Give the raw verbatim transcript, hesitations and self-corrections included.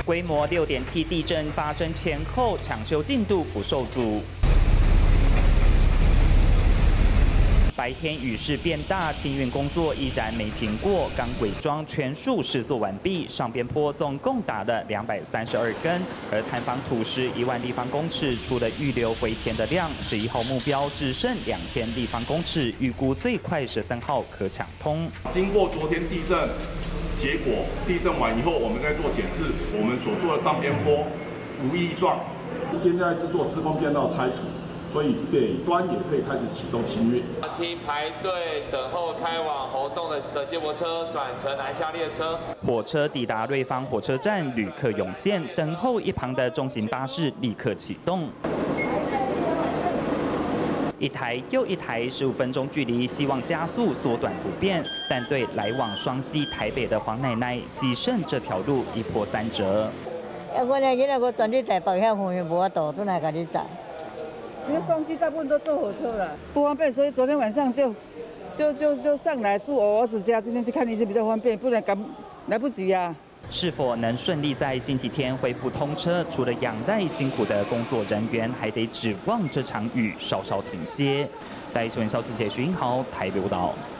规模六点七地震发生前后，抢修进度不受阻。白天雨势变大，清运工作依然没停过。钢轨桩全数试做完毕，上边坡总共打了两百三十二根，而摊方土石一万立方公尺，除了预留回填的量，十一号目标只剩两千立方公尺，预估最快十三号可抢通。 经过昨天地震，结果地震完以后，我们在做检视，我们所做的上边坡无异状，现在是做施工变道拆除。 所以北端也可以开始启动清运。 梯排队等候开往猴洞的的接驳车转乘南下列车。 火车抵达瑞芳火车站，旅客涌现，等候一旁的中型巴士立刻启动。一台又一台，十五分钟距离，希望加速缩短不便，但对来往双溪、台北的黄奶奶，喜胜这条路一波三折。 啊，我呢，今仔我全日在保险方面无法度，都来甲你载。 因为双溪大部分都坐火车了，不方便，所以昨天晚上就就就就上来住我儿子家，今天去看医生比较方便，不然赶来不及呀、啊。 是否能顺利在星期天恢复通车？除了仰赖辛苦的工作人员，还得指望这场雨稍稍停歇。台新闻消息解徐英豪台报道。